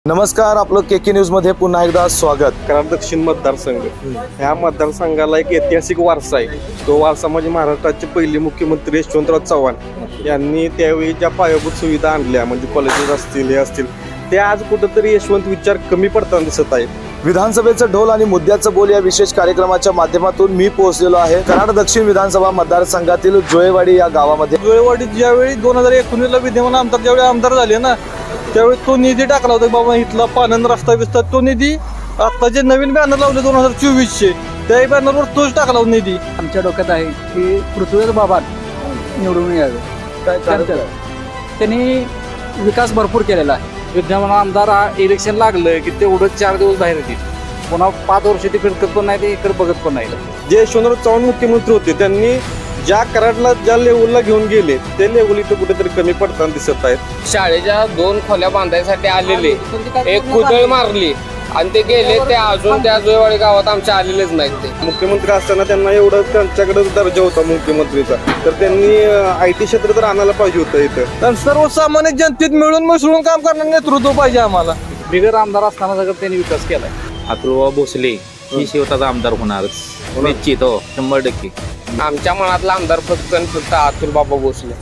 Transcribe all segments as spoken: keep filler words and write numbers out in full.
नमस्कार, आपलं केके न्यूज मध्ये पुन्हा एकदा स्वागत। कराड दक्षिण मतदारसंघ ह्या मतदारसंघाला एक ऐतिहासिक वारसा आहे। तो वारसा म्हणजे महाराष्ट्राचे पहिले मुख्यमंत्री यशवंतराव चव्हाण यांनी त्यावेळी ज्या पायाभूत सुविधा आणल्या, म्हणजे कॉलेजेस असतील हे असतील, ते आज कुठेतरी यशवंत विचार कमी पडताना दिसत आहे। विधानसभेचं ढोल आणि मुद्द्याचं बोल या विशेष कार्यक्रमाच्या माध्यमातून मी पोहोचलेलो आहे कराड दक्षिण विधानसभा मतदारसंघातील जोळेवाडी या गावामध्ये। जोळेवाडी ज्यावेळी दोन हजार एकोणीस ला विद्यमान आमदार ज्यावेळी आमदार झाले ना, त्यावेळी तो निधी टाकला होता बाबा, इथला पानंद रस्ता बिस्ता, तो निधी आता जे नवीन बॅनर लावले दोन हजार चोवीस चे त्या बॅनरवर तोच टाकला होता निधी। आमच्या डोक्यात आहे की पृथ्वीराज बाबा निवडून यावे। त्यांनी विकास भरपूर केलेला आहे। विद्यमान आमदार इलेक्शन लागलं की तेवढं चार दिवस बाहेर येतील, पुन्हा पाच वर्ष ते फिरकत पण नाही, ते इकडे बघत पण नाही। जे यशवंतराव चव्हाण मुख्यमंत्री होते त्यांनी ज्या कराडला ज्या लेवलला घेऊन गेले ते लेवल इथं कुठेतरी कमी पडताना दिसत आहेत। शाळेच्या दोन खोल्या बांधायसाठी आलेले एक कुदळ मारली आणि ते गेले, ते अजून त्या जोळेवाडी गावात आमच्या आलेलेच नाहीत। ते मुख्यमंत्री असताना त्यांना एवढं त्यांच्याकडे दर्जा होता मुख्यमंत्रीचा, तर त्यांनी आय टी क्षेत्र तर आणायला पाहिजे होतं इथं। तर सर्वसामान्य जनतेत मिळून मिसळून काम करणारं नेतृत्व पाहिजे आम्हाला। बिगर आमदार असताना सगळं त्यांनी विकास केलाय। अतुलबाबा भोसले ही शेवटाचा आमदार होणारच निश्चित, हो शंभर टक्के। आमच्या मनातला आमदार फक्त आणि फक्त अतुलबाबा भोसले।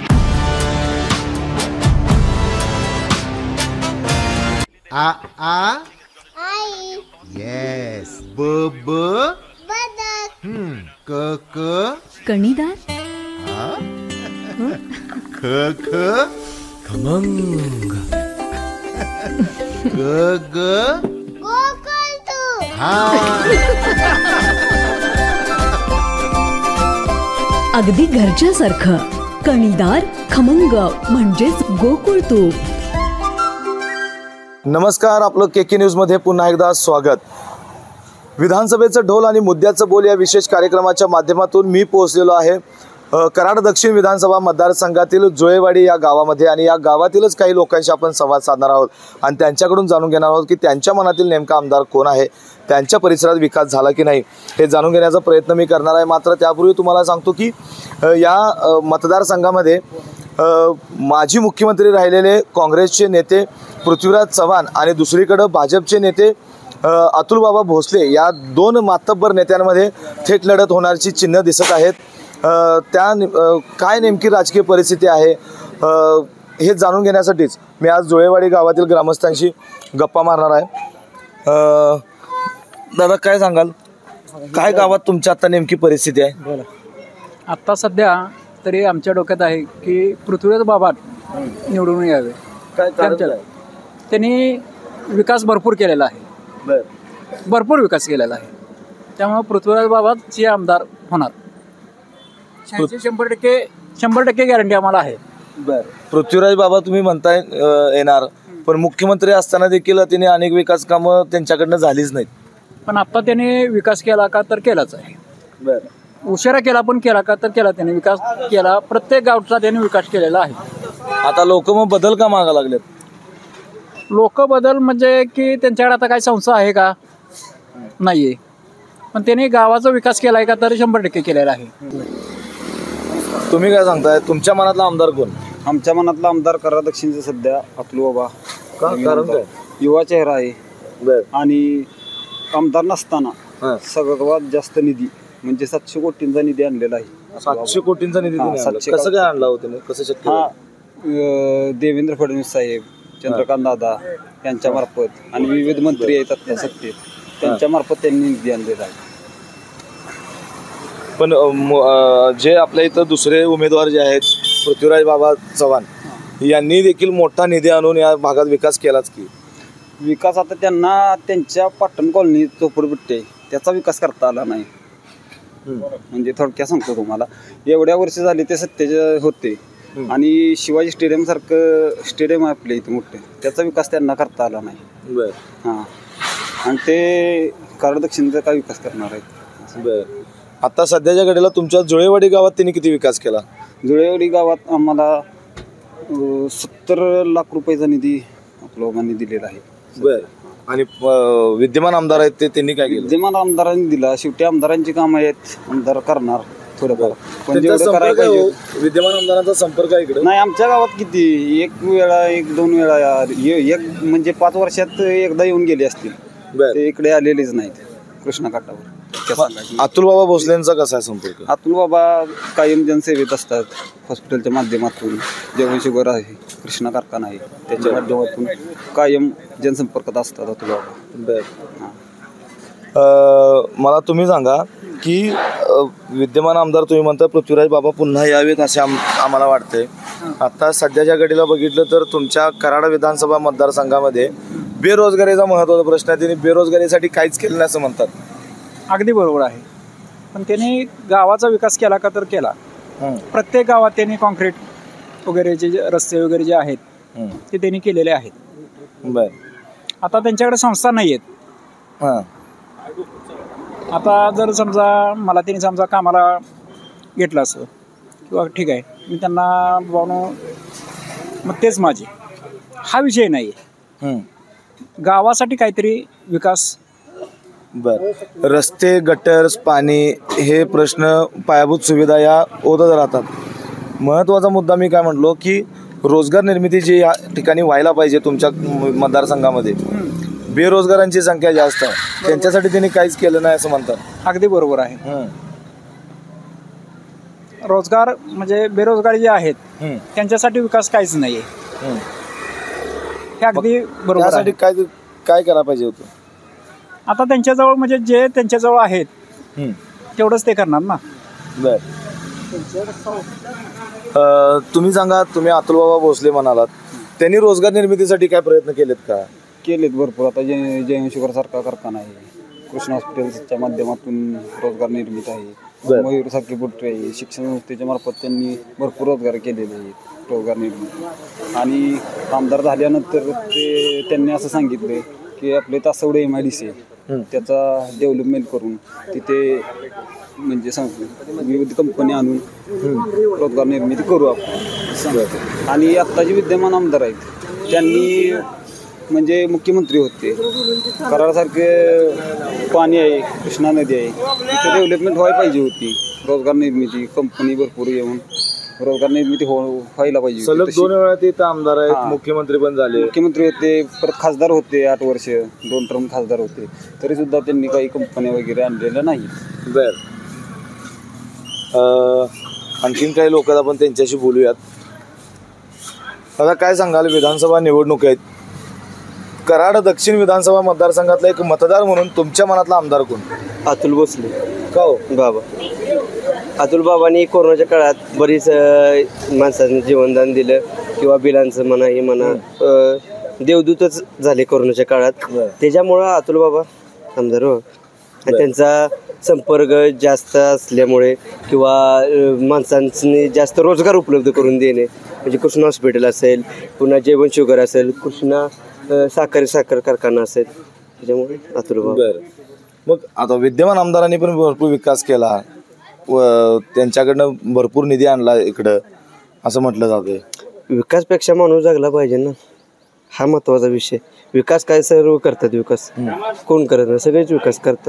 आ आ आई येस ब ब बदक हम्म क क कणीदार आ ख ख खमंग ग ग गोकुळतू हा अगदी घरच्यासारखं कणीदार खमंग म्हणजेच गोकुळ तूप। नमस्कार, आपलं केके न्यूज मध्ये पुन्हा एकदा स्वागत। विधानसभेचं ढोल आणि मुद्द्याचं बोल या विशेष कार्यक्रमाच्या माध्यमातून मी पोहोचलेलो आहे कराड दक्षिण विधानसभा मतदारसंघातील जोळेवाडी या गावामध्ये, आणि या गावातीलच काही लोकांशी आपण संवाद साधणार आहोत आणि त्यांच्याकडून जाणून घेणार आहोत की त्यांच्या मनातील नेमका आमदार कोण आहे, त्यांच्या परिसरात विकास झाला की नाही हे जाणून घेण्याचा प्रयत्न मी करणार आहे। मात्र त्यापूर्वी तुम्हाला सांगतो की या मतदारसंघामध्ये माजी मुख्यमंत्री राहिलेले काँग्रेसचे नेते पृथ्वीराज चव्हाण आणि दुसरीकडे भाजपचे नेते अतुलबाबा भोसले या दोन मातब्बर नेत्यांमध्ये थेट लढत होण्याची चिन्ह दिसत आहेत। त्या काय नेमकी राजकीय परिस्थिती आहे हे जाणून घेण्यासाठीच मी आज जोळेवाडी गावातील ग्रामस्थांशी गप्पा मारणार आहे। दादा, काय सांगाल, काय गावात तुमच्या आता नेमकी परिस्थिती आहे? बोला। आता सध्या तरी आमच्या डोक्यात आहे की पृथ्वीराज बाबा निवडून यावे। काय त्यांनी विकास भरपूर केलेला आहे, भरपूर विकास केलेला आहे, त्यामुळे पृथ्वीराज बाबाचे आमदार होणार। शंभर टक्के शंभर टक्के गॅरंटी आम्हाला आहे। बर, पृथ्वीराज बाबा तुम्ही म्हणताय येणार, पण मुख्यमंत्री असताना देखील त्यांनी अनेक विकास कामं त्यांच्याकडनं झालीच नाहीत। पण आता त्याने विकास केला का तर केलाच आहे। बर, उशिरा केला पण केला का तर केला, त्याने विकास केला, प्रत्येक गावचा त्याने विकास केलेला आहे। आता लोक मग बदल का मागा लागलेत? लोक बदल म्हणजे की त्यांच्याकडे आता काही संस्था आहे का, नाहीये, पण त्याने गावाचा विकास केलाय का तर शंभर टक्के केलेला आहे। तुम्ही काय सांगताय, तुमच्या मनातला आमदार कोण? आमच्या मनातला आमदार कराड दक्षिणचा सध्या अतुलबाबा। कारण काय? युवा चेहरा आहे बर, आणि आमदार नसताना सर्वात जास्त निधी म्हणजे सातशे कोटींचा निधी आणलेला आहे। सातशे कोटींचा निधी कसं काय आणला होता, कसं शक्य? हा, देवेंद्र फडणवीस साहेब, चंद्रकांत दादा यांच्या मार्फत आणि विविध मंत्री आहेत आता सत्तेत, त्यांच्या मार्फत त्यांनी निधी आणलेला आहे। पण जे आपल्या इथं दुसरे उमेदवार जे आहेत पृथ्वीराज बाबा चव्हाण यांनी देखील मोठा निधी आणून या भागात विकास केलाच की? विकास आता त्यांना त्यांच्या पाटण कॉलनी चोपडपट्टी त्याचा विकास करता आला नाही। म्हणजे थोडक्यात सांगतो तुम्हाला, एवढ्या वर्ष झाली ते सत्तेचे होते आणि शिवाजी स्टेडियम सारखं स्टेडियम आहे आपल्या इथे मोठे, त्याचा विकास त्यांना करता आला नाही। बर, हां, आणि ते कराड दक्षिणचा काय विकास करणार आहेत? बर, आता सध्याच्या घडीला तुमच्या जोळेवाडी गावात त्यांनी किती विकास केला? जुळेवाडी गावात आम्हाला सत्तर लाख रुपयाचा निधी लोकांनी दिलेला आहे। बर, आणि विद्यमान आमदार आहेत ते त्यांनी काय केलं? विद्यमान आमदारांनी दिला, शेवटी आमदारांची कामं आहेत, आमदार करणार थोडंफार पण त्यांचा जेवढं करायला संपर्क पाहिजे हो- विद्यमान आमदारांचा संपर्क आहे इकडे नाही आमच्या गावात किती एक वेळा एक दोन वेळा ये- एक म्हणजे पाच वर्षात एकदा येऊन गेले असतील बर ते इकडे आलेलेच नाहीत कृष्णा काठावर अतुल बाबा भोसलेंचा कसा आहे संपर्क? अतुल बाबा कायम जनसेवेत असतात हॉस्पिटलच्या माध्यमातून जेवण शुगर आहे कृष्णा कारखाना आहे त्याच्या माध्यमातून कायम जनसंपर्कात असतात अतुल बाबा. बर अ, मला तुम्ही सांगा की अ, विद्यमान आमदार तुम्ही म्हणता पृथ्वीराज बाबा पुन्हा यावेत असे आम आम्हाला वाटते. आता सध्याच्या घडीला बघितलं तर तुमच्या कराड विधानसभा मतदारसंघामध्ये बेरोजगारीचा महत्त्वाचा प्रश्न आहे. त्यांनी बेरोजगारीसाठी काहीच केलं नाही असं म्हणतात. अगदी बरोबर आहे, पण त्यांनी गावाचा विकास केला का तर केला. प्रत्येक गावात त्यांनी कॉन्क्रीट वगैरेचे जे रस्ते वगैरे जे आहेत ते त्यांनी केलेले आहेत. बर आता त्यांच्याकडे संस्था नाही आहेत. हां आता जर समजा मला त्यांनी समजा कामाला घेतलं असं किंवा ठीक आहे मी त्यांना बाबा मग तेच माझे हा विषय नाही आहे. गावासाठी काहीतरी विकास. बर रस्ते गटर्स पाणी हे प्रश्न पायाभूत सुविधा या होतच राहतात. महत्त्वाचा मुद्दा मी काय म्हटलो की रोजगार निर्मिती जी या ठिकाणी व्हायला पाहिजे तुमच्या मतदारसंघामध्ये बेरोजगारांची संख्या जास्त आहे त्यांच्यासाठी त्यांनी काहीच केलं नाही असं म्हणतात. अगदी बरोबर आहे. रोजगार म्हणजे बेरोजगारी जे आहेत त्यांच्यासाठी विकास काहीच नाही आहे हे अगदी बरोबर आहे. त्यासाठी काय काय करायला पाहिजे होतं? आता त्यांच्याजवळ म्हणजे जे त्यांच्याजवळ आहेत तेवढंच ते करणार ना. बर तुम्ही सांगा तुम्ही अतुल बाबा भोसले म्हणालात त्यांनी रोजगार निर्मितीसाठी काय प्रयत्न केलेत का? केलेत भरपूर. आता जय जयन शुगर सारखा कारखाना आहे कृष्णा हॉस्पिटलच्या माध्यमातून रोजगार निर्मित आहे मयूर सारखी बुट्रे आहे शिक्षण संस्थेच्या मार्फत त्यांनी भरपूर रोजगार केलेले आहेत रोजगार निर्मिती. आणि आमदार झाल्यानंतर ते त्यांनी असं सांगितलं की आपले Tasawade M I D C त्याचा डेव्हलपमेंट करून तिथे म्हणजे विविध कंपनी आणून रोजगार निर्मिती करू आपण. आणि आत्ता जे विद्यमान आमदार आहेत त्यांनी म्हणजे मुख्यमंत्री होते कराडासारखे पाणी आहे कृष्णा नदी आहे तिथे डेव्हलपमेंट व्हायला पाहिजे होती. रोजगार निर्मिती कंपनी भरपूर येऊन रोजगार निर्मिती हो व्हायला पाहिजे. सलग दोन वेळा ते आमदार आहेत मुख्यमंत्री पण झाले मुख्यमंत्री होते परत खासदार होते आठ वर्ष दोन टर्म खासदार होते तरी सुद्धा त्यांनी काही कंपन्या वगैरे आणलेल्या नाही. बर आणखीन काही लोक आपण त्यांच्याशी बोलूयात. आता काय सांगाल विधानसभा निवडणूक आहेत कराड दक्षिण विधानसभा मतदारसंघातला एक मतदार म्हणून तुमच्या मनातला आमदार कोण? अतुल भोसले. का हो? बाबा अतुल बाबांनी कोरोनाच्या काळात बरीच माणसांनी जीवनदान दिलं किंवा बिलांचं म्हणा हे म्हणा देवदूतच झाले कोरोनाच्या काळात त्याच्यामुळं अतुल बाबा आमदार हो. आणि त्यांचा संपर्क जास्त असल्यामुळे किंवा माणसांनी जास्त रोजगार उपलब्ध करून देणे म्हणजे कृष्णा हॉस्पिटल असेल पुन्हा जेवण शुगर असेल कृष्णा साखर साखर कारखाना असेल त्याच्यामुळे अतुल बाबा. बरं मग आता विद्यमान आमदारांनी पण भरपूर विकास केला व त्यांच्याकडनं भरपूर निधी आणला इकडं असं म्हटलं जातं. विकासपेक्षा माणूस जगला पाहिजे ना हा महत्त्वाचा विषय. विकास काय सर्व करतात विकास कोण करत नाही सगळेच विकास करतात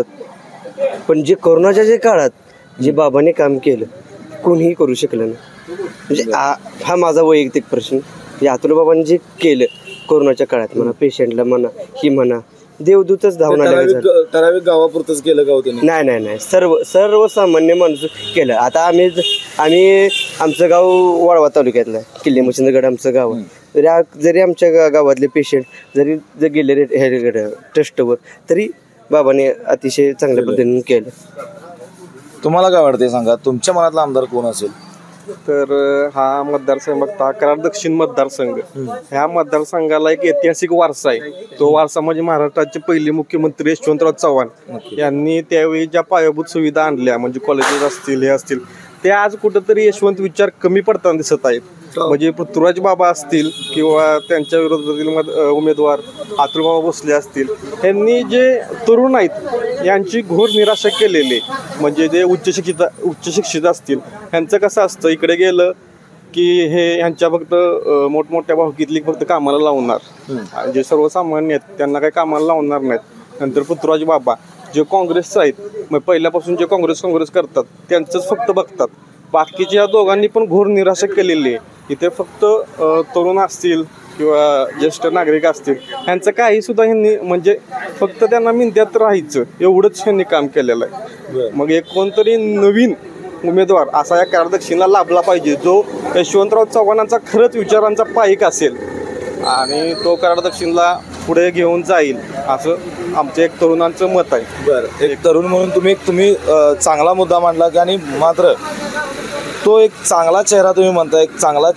पण जे कोरोनाच्या जे काळात जे बाबांनी काम केलं कोणीही करू शकलं नाही. म्हणजे हा माझा वैयक्तिक प्रश्न जे अतुल बाबांनी जे केलं कोरोनाच्या काळात म्हणा पेशंटला म्हणा ही म्हणा देवदूतच धावून आले. ठराविक गावापुरतच केलं का होतं? नाही नाही नाही सर्व सर्वसामान्य माणूस केलं. आता आम्ही आम्ही आमचं गाव वाळवा तालुक्यातलं आहे किल्ले मशिंदगड आमचं गाव आहे तरी जरी आमच्या गावातले पेशंट जरी जर गेले ह्याकडे ट्रस्टवर तरी बाबाने अतिशय चांगल्या पद्धतीने केलं. तुम्हाला काय वाटतंय सांगा तुमच्या मनातला आमदार कोण असेल? तर हा मतदारसंघ बघता कराड दक्षिण मतदारसंघ ह्या मतदारसंघाला एक ऐतिहासिक वारसा आहे. तो वारसा म्हणजे महाराष्ट्राचे पहिले मुख्यमंत्री यशवंतराव चव्हाण यांनी त्यावेळी ज्या पायाभूत सुविधा आणल्या म्हणजे कॉलेजेस असतील हे असतील ते आज कुठंतरी यशवंत विचार कमी पडताना दिसत आहेत. म्हणजे पृथ्वीराज बाबा असतील किंवा त्यांच्या विरोधातील उमेदवार अतुल बाबा भोसले असतील यांनी जे तरुण आहेत यांची घोर निराशा केलेली म्हणजे जे उच्च शिक्षित उच्च शिक्षित असतील ह्यांचं कसं असतं इकडे गेलं की हे ह्यांच्या फक्त मोठमोठ्या भावकीतली फक्त कामाला लावणार जे सर्वसामान्य आहेत त्यांना काही कामाला लावणार नाहीत. नंतर पृथ्वीराज बाबा जे काँग्रेसचं आहेत मग पहिल्यापासून जे काँग्रेस काँग्रेस करतात त्यांचंच फक्त बघतात. बाकीच्या दोघांनी पण घोर निराशा केलेली आहे. इथे फक्त तरुण असतील किंवा ज्येष्ठ नागरिक असतील ह्यांचं काही सुद्धा ह्यांनी म्हणजे फक्त त्यांना मिंद्यात राहायचं एवढंच ह्यांनी काम केलेलं आहे. मग एक कोणतरी नवीन उमेदवार असा या कराड दक्षिणला लाभला पाहिजे जो यशवंतराव चव्हाणांचा खरंच विचारांचा पाईक असेल आणि तो कराड दक्षिणला पुढे घेऊन जाईल असं आमचं एक तरुणांचं मत आहे. बरं, एक तरुण म्हणून तुम्ही तुम्ही चांगला मुद्दा मांडला की आणि मात्र तो एक चांगला चेहरा तुम्ही म्हणताय, एक चांगला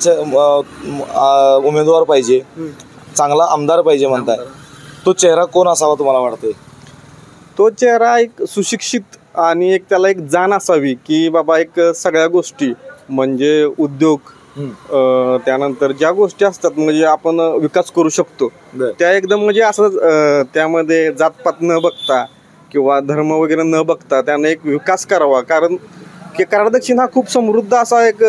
उमेदवार पाहिजे, चांगला आमदार पाहिजे म्हणताय. तो चेहरा कोण असावा तुम्हाला वाटतंय? तो चेहरा एक सुशिक्षित आणि एक त्याला एक जाण असावी की बाबा एक सगळ्या गोष्टी म्हणजे उद्योग त्यानंतर ज्या गोष्टी असतात म्हणजे आपण विकास करू शकतो त्या एकदम म्हणजे असं त्यामध्ये जातपात न बघता किंवा धर्म वगैरे न बघता त्याने एक विकास करावा. कारण की कराड दक्षिण हा खूप समृद्ध असा एक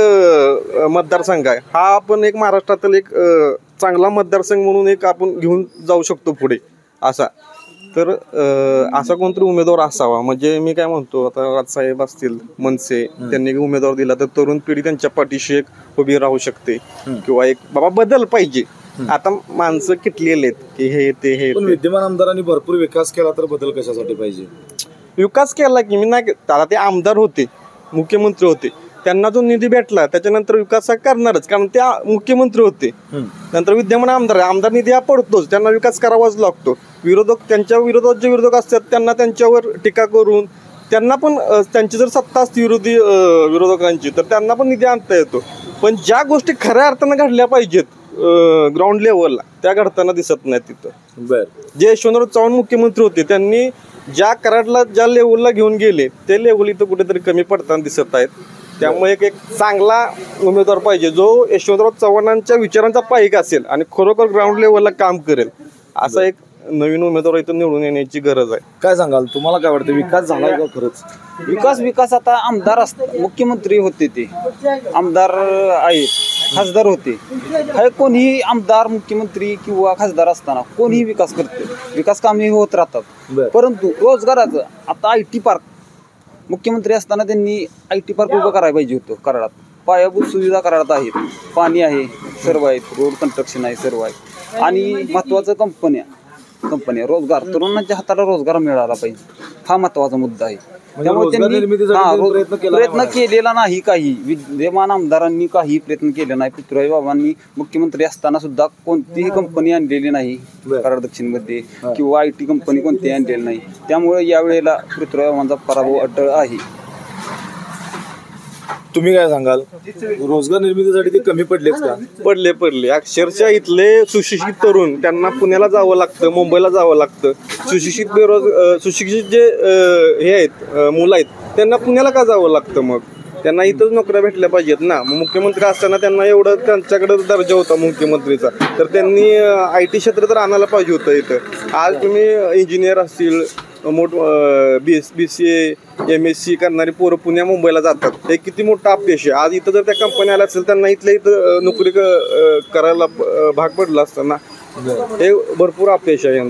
मतदारसंघ आहे. हा आपण एक महाराष्ट्रातील एक चांगला मतदारसंघ म्हणून एक आपण घेऊन जाऊ शकतो पुढे असा. तर असा कोणतरी उमेदवार असावा म्हणजे मी काय म्हणतो आता राजसाहेब असतील मनसे त्यांनी उमेदवार दिला तर तरुण पिढी त्यांच्या पाठीशी एक उभी राहू शकते किंवा एक बाबा बदल पाहिजे. आता माणसं किटलेले आहेत की हे ते हे विद्यमान आमदारांनी भरपूर विकास केला तर बदल कशासाठी पाहिजे? विकास केला की मी नाही त्याला ते आमदार होते मुख्यमंत्री होते त्यांना जो निधी भेटला त्याच्यानंतर विकास करणारच कारण ते मुख्यमंत्री होते. नंतर विद्यमान आमदार आमदार निधी हा पडतोच त्यांना विकास करावाच लागतो. विरोधक त्यांच्या विरोधात जे विरोधक असतात त्यांना त्यांच्यावर टीका करून त्यांना पण त्यांची जर सत्ता असते विरोधी विरोधकांची तर त्यांना पण निधी आणता येतो. पण ज्या गोष्टी खऱ्या अर्थानं घडल्या पाहिजेत ग्राउंड लेवलला त्या घडताना दिसत नाही तिथं. बर जे यशवंतराव चव्हाण मुख्यमंत्री होते त्यांनी ज्या कराडला ज्या लेवलला घेऊन गेले ते लेवल इथं कुठेतरी कमी पडताना दिसत आहेत. त्यामुळे एक एक चांगला उमेदवार पाहिजे जो यशवंतराव चव्हाणांच्या विचारांचा पाईक असेल आणि खरोखर ग्राउंड लेवलला काम करेल असा एक नवीन उमेदवार इथं निवडून येण्याची गरज आहे. काय सांगाल तुम्हाला काय वाटतं विकास झालाय का खरंच? विकास विकास आता आमदार असतात मुख्यमंत्री होते ते आमदार आहेत खासदार होते हे कोणीही आमदार मुख्यमंत्री किंवा खासदार असताना कोणीही विकास करते विकास कामे होत राहतात. परंतु रोजगाराचं आता आय टी पार्क मुख्यमंत्री असताना त्यांनी आय टी पार्क उभं करायला पाहिजे होतं. कराडात पायाभूत सुविधा कराडात आहेत पाणी आहे सर्व आहेत रोड कन्स्ट्रक्शन आहे सर्व आहे आणि महत्त्वाचं कंपन्या कंपन्या रोजगार तरुणांच्या हाताला रोजगार मिळाला पाहिजे हा महत्त्वाचा मुद्दा आहे. त्यामुळे त्यांनी प्रयत्न केलेला नाही काही विद्यमान आमदारांनी काही प्रयत्न केले नाही. पृथ्वीराज बाबांनी मुख्यमंत्री असताना सुद्धा कोणतीही कंपनी आणलेली नाही कराड दक्षिण मध्ये किंवा आय टी कंपनी कोणतीही आणलेली नाही. त्यामुळे यावेळेला पृथ्वीराज बाबांचा पराभव अटळ आहे. तुम्ही काय सांगाल रोजगार निर्मितीसाठी ते कमी पडलेच का? पडले पडले अक्षरशः इथले सुशिक्षित तरुण त्यांना पुण्याला जावं लागतं मुंबईला जावं लागतं. सुशिक्षित बेरोज सुशिक्षित जे हे आहेत मुलं आहेत त्यांना पुण्याला का जावं लागतं? मग त्यांना इथंच नोकऱ्या भेटल्या पाहिजेत ना. मग मुख्यमंत्री असताना त्यांना एवढं त्यांच्याकडे दर्जा होता मुख्यमंत्रीचा तर त्यांनी आय टी क्षेत्र तर आणायला पाहिजे होतं इथं. आज तुम्ही इंजिनियर असतील मोठ B S B C A M S C करणारी पोरं पुण्या मुंबईला जातात हे किती मोठा अपयश आहे. आज इथं जर त्या कंपन्या आल्या असेल त्यांना इथल्या इथं नोकरी करायला भाग पडला असताना हे भरपूर अपयश आहे.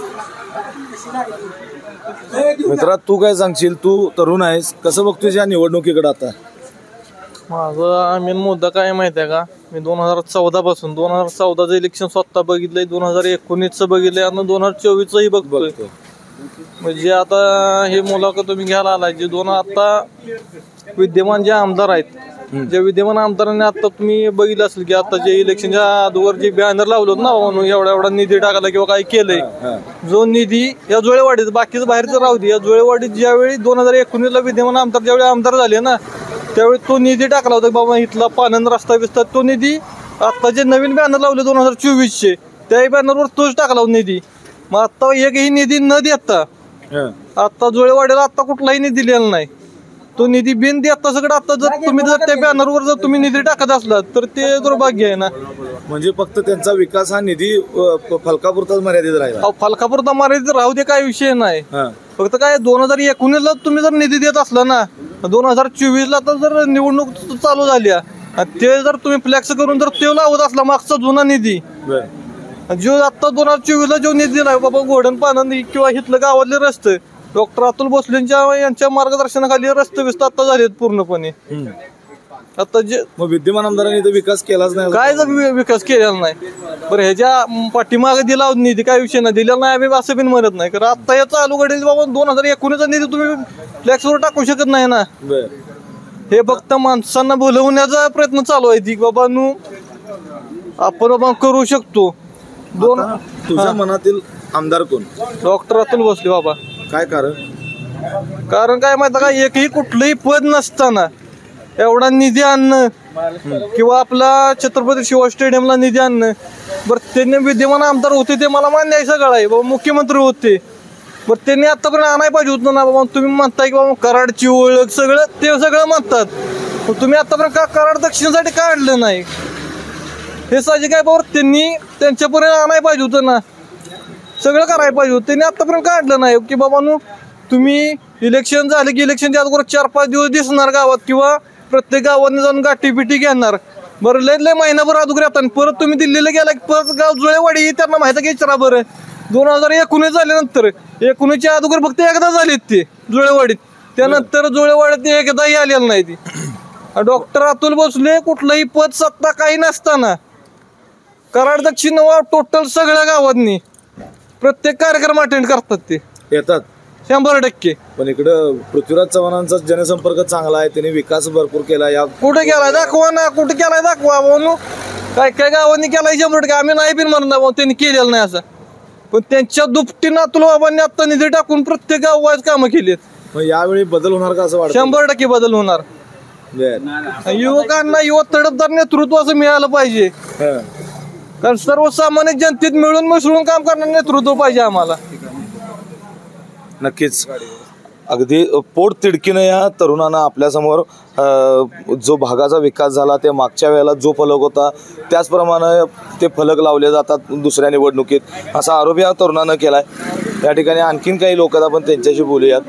मित्रा तू काय सांगशील? तू तरुण आहेस कसं बघतोय या निवडणुकीकडे? आता माझा मेन मुद्दा काय माहिती आहे का मी दोन हजार चौदा पासून दोन हजार चौदाचं इलेक्शन स्वतः बघितलंय दोन हजार एकोणीसचं बघितलंय आणि दोन हजार चोवीसचंही बघतोय. म्हणजे आता हे मुलाखत तुम्ही घ्यायला आलाय जे दोन आता विद्यमान जे आमदार आहेत जे विद्यमान आमदारांनी आता तुम्ही बघितलं असेल की आता जे इलेक्शनच्या अगोदर जे बॅनर लावलं ना म्हणून एवढा एवढा निधी टाकायला किंवा काय केलंय जो निधी या जुळेवाडीत बाकीचं बाहेरचं राहू दे या जुळेवाडीत ज्यावेळी दोन हजार एकोणीसला विद्यमान आमदार ज्यावेळी आमदार झाले ना त्यावेळी तो निधी टाकला होता बाबा इथला पानंद रस्ता बिस्ता तो निधी आता जे नवीन बॅनर लावले दोन हजार चोवीसचे त्याही बॅनरवर तोच टाकला होता निधी. मग आता एकही निधी न देता आता जुळेवाडीला आता कुठलाही निधी दिलेला नाही. तो निधी बिन देता सगळं आता जर तुम्ही जर त्या बॅनरवर जर तुम्ही निधी टाकत असला तर ते दुर्भाग्य आहे ना. म्हणजे फक्त त्यांचा विकास हा निधी फलकापुरताच मर्यादित राहिला. फलकापुरता मर्यादित राहू दे काय विषय नाही. फक्त काय दोन हजार एकोणीसला तुम्ही जर निधी देत असला ना दोन हजार चोवीसला तर जर निवडणूक चालू झाली ते जर तुम्ही फ्लॅक्स करून जर ते लावत असला मागचा जुना निधी जो आता दोन हजार चोवीस ला जो निधी दिलाय बाबा गोडन पानंद किंवा इथलं गावातले रस्ते डॉक्टर अतुल भोसलेंच्या यांच्या मार्गदर्शनाखाली रस्ते विस्तार आता झालेत पूर्णपणे. आता जे मग विद्यमान आमदारांनी इथं विकास केलाच नाही, काय जर वि- विकास केलेला नाही. बरं ह्याच्या पाठीमागे दिला निधी काय विषय नाही, दिलेला नाही आम्ही असं पण म्हणत नाही. कारण आता या चालू घडील बाबा दोन हजार एकोणीसचा निधी तुम्ही फ्लॅक्सवर टाकू शकत नाही ना. हे फक्त माणसांना बोलवण्याचा प्रयत्न चालू आहे की बाबा नू आपण बाबा करू शकतो. दोन तुझ्या मनातील आमदार कोण? डॉक्टर अतुल भोसले बाबा. काय कारण? कारण काय माहिती का, एकही कुठलंही पद नसताना एवढा निधी आणणं किंवा आपला छत्रपती शिवाजी स्टेडियमला निधी आणणं. बरं त्यांनी विद्यमान आमदार होते ते मला मान्य आहे सगळं आहे बाबा, मुख्यमंत्री होते. बरं त्यांनी आतापर्यंत आणायला पाहिजे होतं ना बाबा. तुम्ही म्हणताय की बाबा कराडची ओळख सगळं ते सगळं म्हणतात, पण तुम्ही आतापर्यंत का कराड दक्षिणसाठी का आणलं नाही? हे साहजिक आहे बाबा, त्यांनी त्यांच्यापर्यंत आणायला पाहिजे होतं ना, सगळं करायला पाहिजे होतं. त्यांनी आतापर्यंत का आणलं नाही की बाबा नु तुम्ही इलेक्शन झाले की इलेक्शनच्या अगोदर चार पाच दिवस दिसणार गावात किंवा प्रत्येक गावाने जाऊन गाठी बिठी घेणार. बरं लय लय महिनाभर अगोदर येतात आणि परत तुम्ही दिल्लीला गेला की परत गाव जुळेवाडी त्यांना माहिती की विचारा. बरं दोन हजार एकोणीस झाल्यानंतर एकोणीसच्या अगोदर फक्त एकदा झालेत ते जुळेवाडीत, त्यानंतर जुळेवाडीत ते एकदाही आलेलं नाही. ती डॉक्टर अतुल भोसले कुठलंही पद सत्ता काही नसताना कराड दक्षिण टोटल सगळ्या गावांनी प्रत्येक कार्यक्रम अटेंड करतात, ते येतात शंभर टक्के. पण इकडं पृथ्वीराज चव्हाणांचा जनसंपर्क चांगला आहे, त्यांनी विकास भरपूर केला. या कुठे केलाय दाखवा ना, कुठे केलाय दाखवा म्हणून. काय काय गावांनी केलाय शंभर टक्के, आम्ही नाही बिन म्हणत नाही त्यांनी केलेलं नाही असं. पण त्यांच्या दुपटीनं अतुल बाबांनी आता निधी टाकून प्रत्येक गावात कामं केलीत. मग यावेळी बदल होणार का असं वाटतं? शंभर टक्के बदल होणार. युवकांना युवा तडफदार नेतृत्व असं मिळालं पाहिजे, कारण सर्वसामान्य जनतेत मिळून मिसळून काम करणारं नेतृत्व पाहिजे आम्हाला. नक्कीच अगदी पोट तिडकीनं या तरुणांना आपल्यासमोर जो भागाचा विकास झाला ते मागच्या वेळेला जो फलक होता त्याचप्रमाणे ते फलक लावले जातात दुसऱ्या निवडणुकीत, असा आरोप या तरुणानं केलाय. या ठिकाणी आणखीन काही लोक आहेत, आपण त्यांच्याशी बोलूयात.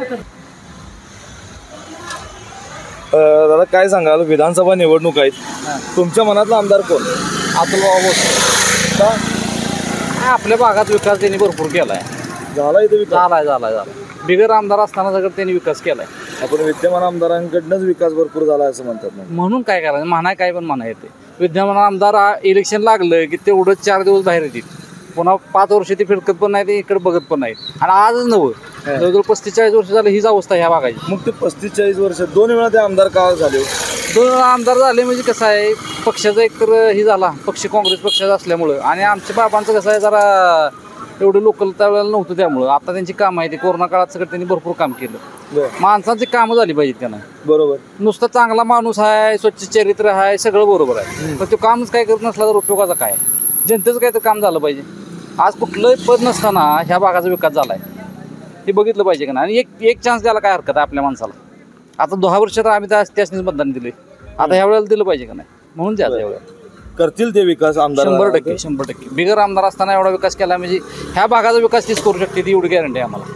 दादा काय सांगाल, विधानसभा निवडणूक आहेत, तुमच्या मनातला आमदार कोण? अतुल बाबा भोसले. का आपल्या भागात विकास त्यांनी भरपूर केलाय. झाला इथे विकास? झालाय झालाय झालाय बिगर आमदार असताना सगळं त्यांनी विकास केलाय. आपण विद्यमान आमदारांकडनंच विकास भरपूर झाला असं म्हणतात ना, म्हणून काय करायचं, म्हणाय काय पण म्हणा येते. विद्यमान आमदार इलेक्शन लागलं की तेवढं चार दिवस बाहेर येतील, पुन्हा पाच वर्ष ते फिरकत पण नाही, ते इकडे बघत पण नाहीत. आणि आजच नवं जवळजवळ पस्तीस चाळीस वर्ष झालं हीच अवस्था ह्या भागाची. मग ते पस्तीस चाळीस वर्ष दोन वेळा ते आमदार का झाले? दोन वेळा आमदार झाले म्हणजे कसं आहे, पक्षाचा एकतर ही झाला, पक्ष काँग्रेस पक्षाचा असल्यामुळं, आणि आमच्या बाबांचं कसं आहे जरा एवढं लोकल त्यावेळेला नव्हतं, त्यामुळं आता त्यांची कामं आहे. ते कोरोना काळात सगळं त्यांनी भरपूर काम केलं. माणसांची कामं झाली पाहिजेत त्यांना. बरोबर, नुसता चांगला माणूस आहे, स्वच्छ चरित्र आहे, सगळं बरोबर आहे, पण तो कामच काय करत नसला तर उपयोगाचा काय? जनतेचं काय तर काम झालं पाहिजे. आज कुठलंही पद नसताना ह्या भागाचा विकास झालाय हे बघितलं पाहिजे का नाही. आणि एक एक चान्स द्यायला काय हरकत आहे आपल्या माणसाला. आता दहा वर्ष तर आम्ही त्याच मतदान दिले, आता ह्या वेळेला दिलं पाहिजे का नाही, म्हणून द्यायचं. एवढं करतील ते विकास आमदार? शंभर टक्के शंभर टक्के बिगर आमदार असताना एवढा विकास केला म्हणजे ह्या भागाचा विकास तीच करू शकते, ती एवढी गॅरंटी आहे आम्हाला.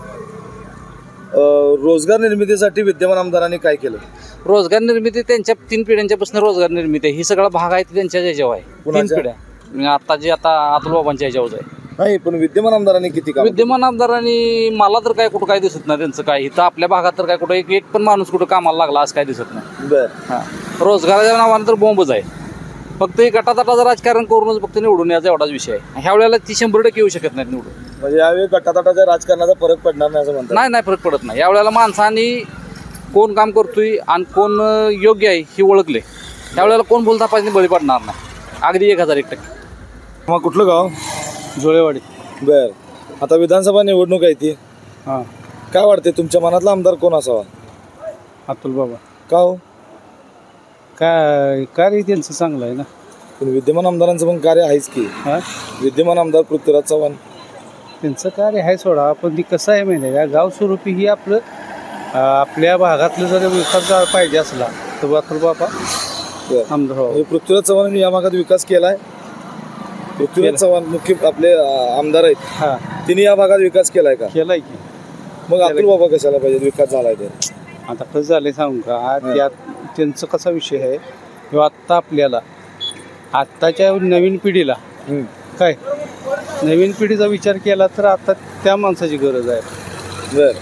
रोजगार निर्मितीसाठी विद्यमान आमदारांनी काय केलं? रोजगार निर्मिती त्यांच्या तीन पिढ्यांच्यापासून रोजगार निर्मिती ही सगळा भाग आहे त्यांच्या ह्याच्यावर आहे. तीन पिढ्या आता जे आता अतुल बाबांच्या ह्याच्यावर आहे. नाही, पण विद्यमान आमदारांनी किती काम? विद्यमान आमदारांनी मला तर काय कुठं काय दिसत नाही त्यांचं काय. इथं आपल्या भागात तर काय कुठं एक एक पण माणूस कुठं कामाला लागला असं काय दिसत नाही. बर, हां, रोजगाराच्या नावानं तर बोंबच आहे. फक्त एक गटातटाचं राजकारण करूनच फक्त निवडून याचा एवढाच विषय आहे. ह्या वेळेला ती शंभर टक्के येऊ शकत नाहीत निवडून. म्हणजे यावेळी गटातटाच्या राजकारणाचा फरक पडणार नाही असं म्हणतात? नाही नाही, फरक पडत नाही. यावेळेला माणसांनी कोण काम करतोय आणि कोण योग्य आहे ही ओळखले. त्यावेळेला कोण बोलता पाहिजे बळी पडणार नाही, अगदी एक हजार एक टक्के. मग कुठलं गाव? जुळेवाडी. बर, आता विधानसभा निवडणूक आहे ती, हां, काय वाटते तुमच्या मनातला आमदार कोण असावा? अतुल बाबा. का हो? काय कार्य त्यांचं चांगलं आहे ना. पण विद्यमान आमदारांचं पण कार्य आहेच की. विद्यमान आमदार पृथ्वीराज चव्हाण त्यांचं कार्य आहे सोडा, पण ती कसं आहे माहिती आहे का, गाव स्वरूपी ही आपलं आपल्या भागातलं जर विकास पाहिजे असला तर अतुल बाबा आमदार. पृथ्वीराज चव्हाणांनी या भागात विकास केलाय. पृथ्वीराज चव्हाण मुख्य आपले आमदार आहेत, हां, तिने या भागात विकास केलाय का? केलाय की. मग अतुल बाबा कशाला पाहिजे? विकास झालाय तर. आता कसं झालंय सांगू का, त्यात त्यांचं कसा विषय आहे किंवा आत्ता आपल्याला आत्ताच्या नवीन पिढीला काय नवीन पिढीचा विचार केला तर आता त्या माणसाची गरज आहे. बर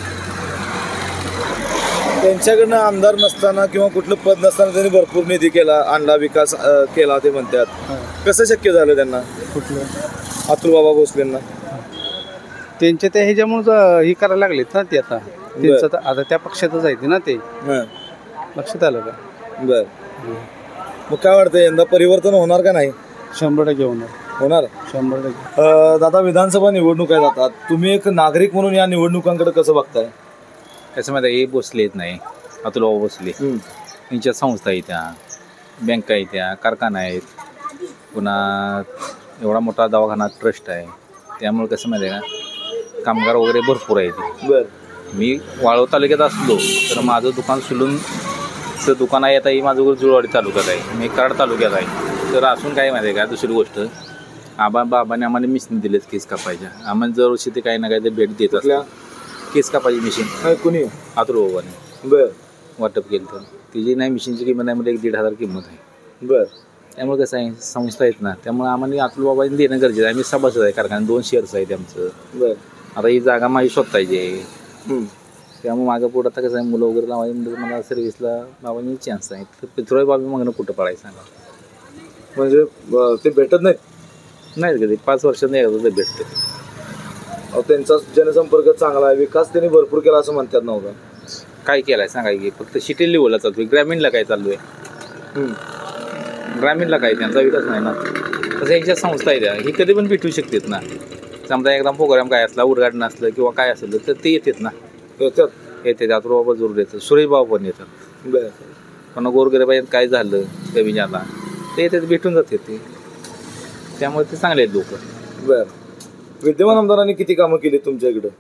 त्यांच्याकडनं आमदार नसताना किंवा कुठलं पद नसताना त्यांनी भरपूर निधी केला, आणला, विकास अं, केला ते म्हणतात. कसं शक्य झालं त्यांना? कुठलं अतुल बाबा भोसलेंना त्यांच्या त्या ह्याच्यामुळे हे करायला लागलेत ना ते आता त्यांचं आता आता त्या पक्षातच आहे ते ना ते हां लक्षात आलं का? बर मग काय वाटतं यंदा परिवर्तन होणार का नाही? शंभर टक्के होणार होणार शंभर टक्के. अं, दादा विधानसभा निवडणुका जातात, तुम्ही एक नागरिक म्हणून या निवडणुकांकडे कसं बघताय? कसं माहिती हे बसले येत नाही, अतुल बाबा भोसले त्यांच्या संस्था आहेत, त्या बँका आहेत, त्या कारखाना आहेत, पुन्हा एवढा मोठा दवाखाना ट्रस्ट आहे. त्यामुळे कसं माहिती आहे का कामगार वगैरे भरपूर आहेत. बर मी वाळव तालुक्यात असलो तर माझं दुकान सुलून दुकान आहे, आता ही माझं जुळवाडी तालुक्यात आहे, मी कराड तालुक्यात आहे. तर असून काय माहिती आहे का दुसरी गोष्ट, आबा बाबाने आम्हाला मिशन दिलेत केस कापायच्या. आम्हाला दरवर्षी ते काही ना काही ते भेट देत असल्या केस कापायची मिशीन कुणी अतुल बाबाने बर वाटप केलं. तर तिची नाही मिशीनची किंमत आहे म्हणजे एक दीड हजार किंमत आहे. बर त्यामुळे कसं आहे संस्था आहेत ना, त्यामुळे आम्हाला अतुल बाबांनी देणं गरजेचं आहे. आम्ही सभासद आहे कारखान्यात, दोन शेअर्स आहेत आमचं. बर आता ही जागा माझी स्वतःची आहे, त्यामुळे मागं पुढं आता कसं आहे मुलं वगैरे लावायची म्हणजे मला सर्व्हिसला लावायची चान्स आहे. तर पित्रोय बाबी मागणं कुठं पडायचं सांगा? म्हणजे अं, ते भेटत नाहीत नाही कधी पाच वर्षांनी एकदा ते भेटते. अहो, त्यांचा जनसंपर्क चांगला आहे, विकास त्यांनी भरपूर केला असं म्हणतात नव्हतं. काय केलं आहे सांगा की? फक्त सिटी लेवलला चालू आहे, ग्रामीणला काय चालू आहे? ग्रामीणला काय त्यांचा विकास नाही ना. तसं यांच्या संस्था आहेत, ही कधी पण भेटू शकतात ना. समजा एकदम प्रोग्राम काय असला, उद्घाटन असलं किंवा काय असलं तर ते येतात ना, येतात येते अतुल बाबा जरूर येतात, सुरेश बाबा पण येतात. बर पण गोरगरिबाईत काय झालं कमी झाला ते येतात, भेटून जातात ते. त्यामुळे ते चांगले आहेत लोक. बर विद्यमान आमदारांनी किती कामं केली तुमच्या इकडं?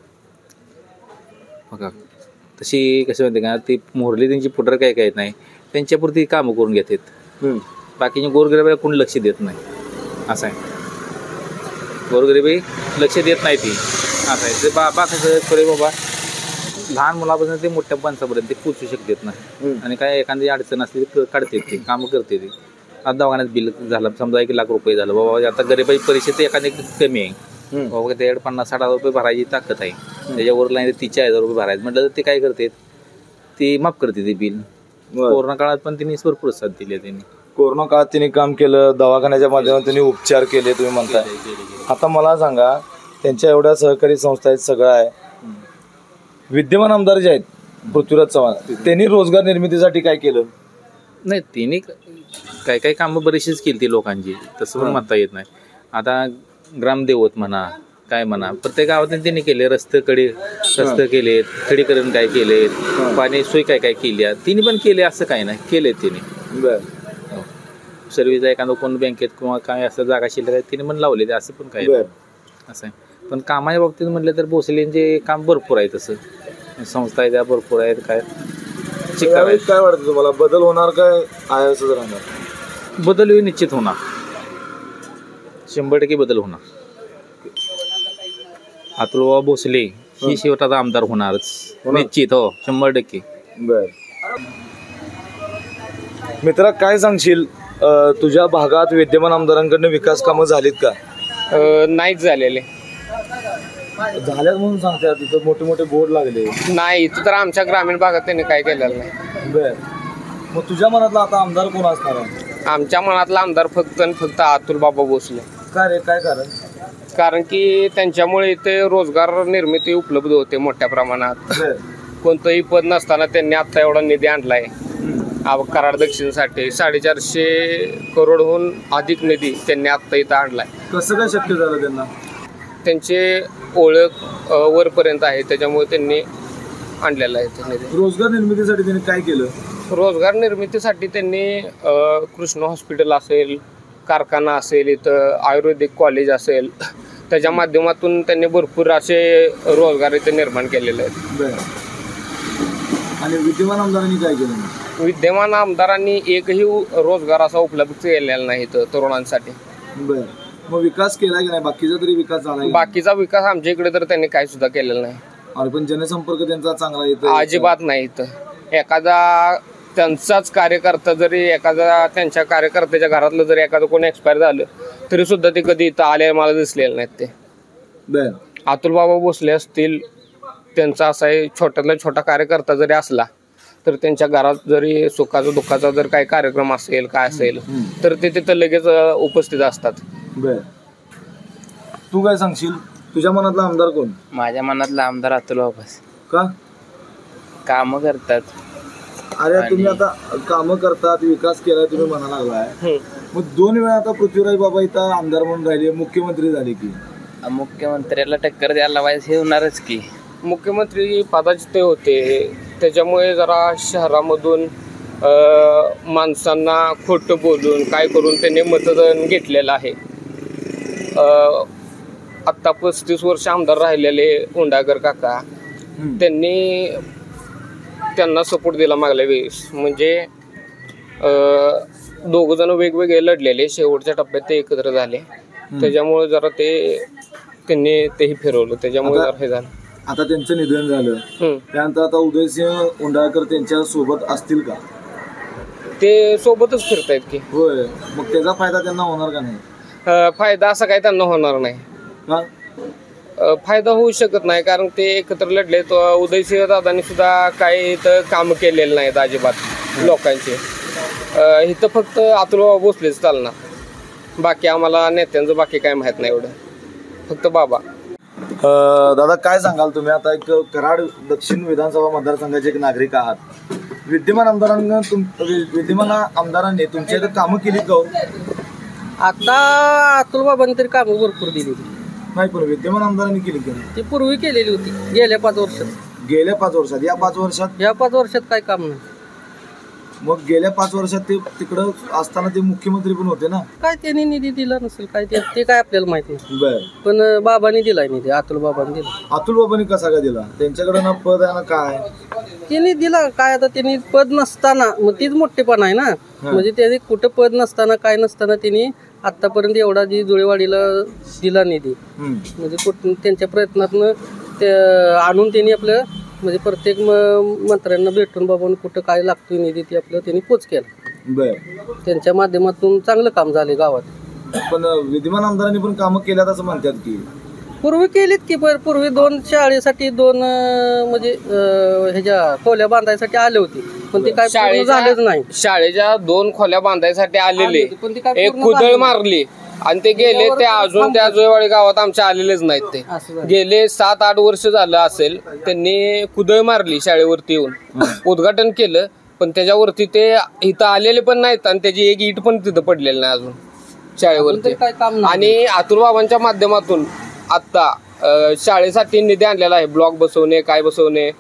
बघा तशी कसं माहिती का, ती मोरली त्यांची पुटर काय काय नाही, त्यांच्यापुरती कामं करून घेतात. बाकीचे गोरगरिबाला कोणी लक्ष देत नाही, असं आहे. गोरगरिबाई लक्ष देत नाही ती, असं आहे. ते बाबा कसं करे बाबा लहान मुलापासून ते मोठ्या माणसापर्यंत ते पोचू शकतात नाही. आणि काय एखादी अडचण असली तर काढते ते कामं करते ते. आता दवाखान्यात बिल झालं समजा एक लाख रुपये झालं बाबा, आता गरिबाई परिस्थिती एखादी कमी आहे बाबा, त्याच्याकडे पन्नास साठ हजार रुपये भरायची ताकद आहे, त्याच्यावर लाईन तीसशे हजार रुपये भरायचे म्हटलं तर ते काय करते, ते माफ करते ते बिल. कोरोना काळात पण त्यांनी भरपूर साथ दिली त्यांनी. कोरोना काळात त्यांनी काम केलं, दवाखान्याच्या माध्यमातून त्यांनी उपचार केले तुम्ही म्हणताय. आता मला सांगा, त्यांच्या एवढ्या सहकारी संस्था आहेत, सगळं आहे. विद्यमान आमदार जे आहेत पृथ्वीराज चव्हाण, त्यांनी रोजगार निर्मितीसाठी काय केलं? नाही त्यांनी काय काय कामं बरीचशीच केली ती लोकांची, तसं पण म्हणता येत नाही. आता ग्रामदेवत म्हणा काय म्हणा, प्रत्येक गावात त्यांनी केले, रस्ते कडे रस्ते केलेत, खडीकरण काय केलेत, पाणी सोय काय काय केली तिने पण केले, असं काय नाही केले तिने. बर सर्व्हिसला एखादं कोण बँकेत किंवा काय असं जागा शिल्लक आहे तिने पण लावले, असं पण काय असं आहे. पण कामाच्या बाबतीत म्हटलं तर भोसलेंचे काम भरपूर आहे, तसं संस्था आहे त्या भरपूर आहेत. काय काय वाटतं तुम्हाला, बदल होणार काय आहे असं राहणार? बदल हे निश्चित होणार, शंभर टक्के बदल होणार. अतुल बाबा भोसले ही शेवटाचा आमदार होणारच निश्चित, हो शंभर टक्के. बर मित्रा काय सांगशील, तुझ्या भागात विद्यमान आमदारांकडनं विकास कामं झालीत का? नाहीच झालेले. झाल्यात म्हणून सांगतात, तिथं मोठे मोठे बोर्ड लागले. नाही इथं तर आमच्या ग्रामीण भागात त्यांनी काय केलेलं नाही. बर मग तुझ्या मनातला आता आमदार कोण असणार आहे? आमच्या मनातला आमदार फक्त आणि फक्त अतुल बाबा भोसले. काय रे, काय कारण? कारण की त्यांच्यामुळे इथे रोजगार निर्मिती उपलब्ध होते मोठ्या प्रमाणात. कोणतंही पद नसताना त्यांनी आता एवढा निधी आणलाय कराड दक्षिणसाठी. साडेचारशे करोडहून अधिक निधी त्यांनी आता इथं आणलाय. कसं काय शक्य झालं त्यांना? त्यांचे ओळख वरपर्यंत आहे, त्याच्यामुळे त्यांनी आणलेला आहे निधी. रोजगार निर्मितीसाठी त्यांनी काय केलं? रोजगार निर्मितीसाठी त्यांनी कृष्ण हॉस्पिटल असेल, कारखाना असेल, इथं आयुर्वेदिक कॉलेज असेल, त्याच्या माध्यमातून त्यांनी भरपूर असे रोजगार इथे निर्माण केलेले आहेत. आणि विद्यमान आमदारांनी काय केलं? विद्यमान आमदारांनी एकही रोजगार असा उपलब्ध केलेला नाही इथं तरुणांसाठी. बर मग विकास केला की नाही? बाकीचा तरी विकास झाला? बाकीचा विकास आमच्या इकडे तर त्यांनी काही सुद्धा केलेला नाही. आणि पण जनसंपर्क त्यांचा चांगला येतो? अजिबात नाही. इथं एखादा त्यांचाच कार्यकर्ता जरी एखादा त्यांच्या कार्यकर्त्याच्या घरातलं जरी एखादं कोणी एक्सपायर झालं तरी सुद्धा ते कधी इथं आले मला दिसलेले नाहीत. ते बर अतुल बाबा भोसले असतील त्यांचा असा आहे, छोट्यातला छोटा कार्यकर्ता जरी असला तर त्यांच्या घरात जरी सुखाचा दुःखाचा जर काही कार्यक्रम असेल काय असेल तर ते तिथं लगेच उपस्थित असतात. बर, तू काय सांगशील? तुझ्या मनातला आमदार कोण? माझ्या मनातला आमदार अतुल बाबाच. का? कामं करतात. अरे तुम्ही आता कामं करतात, विकास केलाय तुम्ही म्हणा लागलाय, मग दोन वेळा आता पृथ्वीराज बाबा इथं आमदार म्हणून राहिले, मुख्यमंत्री झाले की मुख्यमंत्र्याला टक्कर द्यायला पाहिजे, हे होणारच की. मुख्यमंत्री पदाचे ते होते, त्याच्यामुळे जरा शहरामधून माणसांना खोटं बोलून काय करून त्यांनी मतदान घेतलेलं आहे. आत्ता पस्तीस वर्ष आमदार राहिलेले उंडागर काका, त्यांनी त्यांना सपोर्ट दिला मागल्या वेळेस. म्हणजे दोघ जण वेगवेगळे लढलेले, शेवटच्या टप्प्यात ते एकत्र झाले, त्याच्यामुळे जरा ते त्यांनी तेही फिरवलं, त्याच्यामुळे जरा हे झालं. आता त्यांचं निधन झालं, त्यानंतर आता उदयसिंह उंडाळकर त्यांच्या सोबत असतील का? ते सोबतच फिरतायत की. होय, मग त्याचा फायदा त्यांना होणार का नाही? फायदा असा काही त्यांना होणार नाही. का? फायदा होऊ शकत नाही, कारण ते एकत्र लढले. तो उदयसिंह दादांनी सुद्धा काही इथं कामं केलेलं नाहीत अजिबात लोकांचे. इथं फक्त अतुल बाबा भोसलेच चालणार, बाकी आम्हाला नेत्यांचं बाकी काय माहीत नाही एवढं, फक्त बाबा. दादा काय सांगाल तुम्ही? आता एक कराड दक्षिण विधानसभा मतदारसंघाचे एक नागरिक आहात. विद्यमान आमदारांना तुम विद्यमान आमदारांनी तुमच्या इथं कामं केली का? आता अतुल बाबांनी तरी कामं भरपूर दिली नाही, पण विद्यमान आमदारांनी केली का? ती पूर्वी केलेली होती गेल्या पाच वर्षात. गेल्या पाच वर्षात या पाच वर्षात या पाच वर्षात काय काम नाही. मग गेल्या पाच वर्षात ते तिकडं असताना ते मुख्यमंत्री पण होते ना? काय त्यांनी निधी दिला नसेल काय, ते ते काय आपल्याला माहित नाही. बर, पण बाबांनी दिलाय निधी, अतुल बाबांनी दिला. अतुल बाबांनी कसा काय दिला? त्यांच्याकडे ना पद आहे ना काय, त्यांनी दिला काय. आता त्यांनी पद नसताना, मग तीच मोठेपण आहे ना. म्हणजे त्यांनी कुठं पद नसताना काय नसताना त्यांनी आतापर्यंत एवढा जी जुळेवाडीला दिला निधी, म्हणजे कुठं त्यांच्या प्रयत्नातनं ते आणून त्यांनी आपलं म्हणजे प्रत्येक मंत्र्यांना भेटून बाबा कुठं काय लागतोय निधी ते आपलं त्यांनी पोच केला. बर, त्यांच्या माध्यमातून चांगलं काम झाले गावात. पण विद्यमान आमदारांनी पण कामं केल्यात असं म्हणतात की? पूर्वी केलीत की, पूर्वी दोन शाळेसाठी दोन म्हणजे ह्याच्या खोल्या बांधायसाठी आले होते, पण ते काय झालंच नाही. शाळेच्या दोन खोल्या बांधायसाठी आलेले, एक कुदळ मारली आणि ते गेले. ते अजून त्या जुळेवाडी गावात आमच्या आलेलेच नाहीत. ते गेले सात आठ वर्ष झालं असेल, त्यांनी कुदळ मारली, शाळेवरती येऊन उद्घाटन केलं, पण त्याच्यावरती ते इथं आलेले पण नाहीत आणि त्याची एक ईट पण तिथं पडलेली नाही अजून शाळेवरती. आणि अतुल बाबांच्या माध्यमातून आत्ता शाळेसाठी निधी आणलेला आहे, ब्लॉक बसवणे काय बसवणे.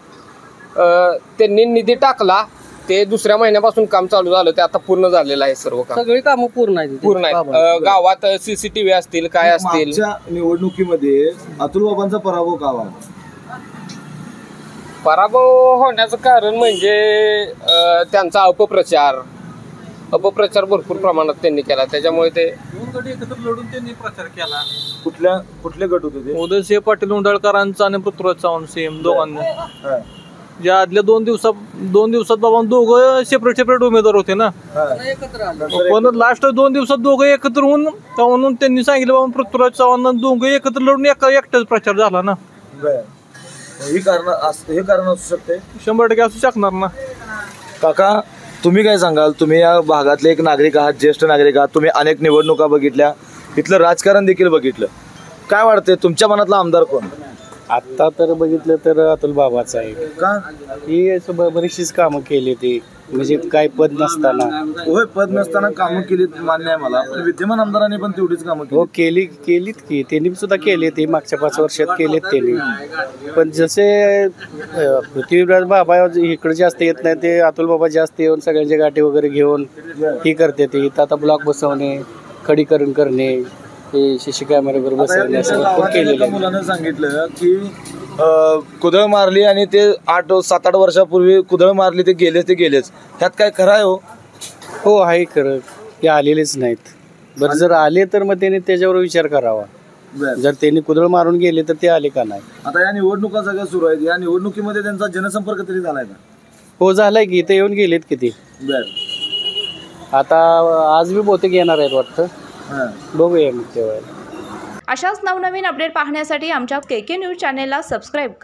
त्यांनी निधी टाकला, ते दुसऱ्या महिन्यापासून काम चालू झालं, ते आता पूर्ण झालेलं आहे. सर्व काम सगळी कामं पूर्ण आहेत पूर्ण आहेत. गावात सीसीटीव्ही असतील काय असतील. निवडणुकीमध्ये अतुल बाबांचा पराभव का व्हावा? पराभव होण्याचं कारण म्हणजे त्यांचा अपप्रचार अपप्रचार भरपूर प्रमाणात त्यांनी केला, त्याच्यामुळे ते दोन गट एकत्र लढून त्यांनी प्रचार केला. कुठल्या कुठले गट होते ते? उदयसिंह पाटील उंडाळकरांचा आणि पृथ्वीराज चव्हाण सेम दोघांना. ज्या आदल्या दोन दिवसात दोन दिवसात बाबा दोघं सेपरेट सेपरेट उमेदवार होते ना, पण लास्ट दोन दिवसात दोघं एकत्र होऊन म्हणून त्यांनी सांगितलं बाबा पृथ्वीराज चव्हाण दोघं एकत्र लढून एका एकटाच प्रचार झाला ना. ही कारण हे कारण असू शकते, शंभर टक्के असू शकणार ना. काका तुम्ही काय सांगाल? तुम्ही या भागातले एक नागरिक आहात, ज्येष्ठ नागरिक आहात, तुम्ही अनेक निवडणुका बघितल्या, इथलं राजकारण देखील बघितलं. काय वाटतंय तुमच्या मनातला आमदार कोण? आत्ता तर बघितलं तर अतुल बाबाच आहे. का? ही बरीचशीच कामं केली ती, म्हणजे काय पद नसताना. होय, पद नसताना कामं केली मान्य आहे मला, पण विद्यमान आमदारांनी पण तेवढीच कामं केली. हो केली केलीत की, त्यांनी सुद्धा केली ती मागच्या पाच वर्षात केलीत त्यांनी. पण जसे पृथ्वीराज बाबा इकडे जास्त येत नाही, ते अतुल बाबा जास्त येऊन सगळ्यांच्या गाठी वगैरे घेऊन ही करते. ते इथं आता ब्लॉक बसवणे, खडीकरण करणे, शिशी कॅमेरा बरोबर बसवणे असं भरपूर केलेलं. मुलांना सांगितलं की कुदळ मारली आणि ते आठ सात आठ वर्षापूर्वी कुदळ मारली, ते गेले ते गेलेच. ह्यात काय खरं आहे? हो हो आहे खरं, ते आलेलेच नाहीत. बरं जर आले तर मग त्यांनी त्याच्यावर विचार करावा. जर त्यांनी कुदळ मारून गेले तर ते आले का नाही. आता या निवडणुका सगळ्या सुरू आहेत, या निवडणुकीमध्ये त्यांचा जनसंपर्क तरी झालाय का? हो झालाय की, इथे येऊन गेलेत किती. आता आज बी बहुतेक येणार आहेत वाटतं, बघूया मग तेव्हा. अशाच नवनवीन अपडेट पाहण्यासाठी आमच्या के के न्यूज चॅनेलला सबस्क्राईब करा.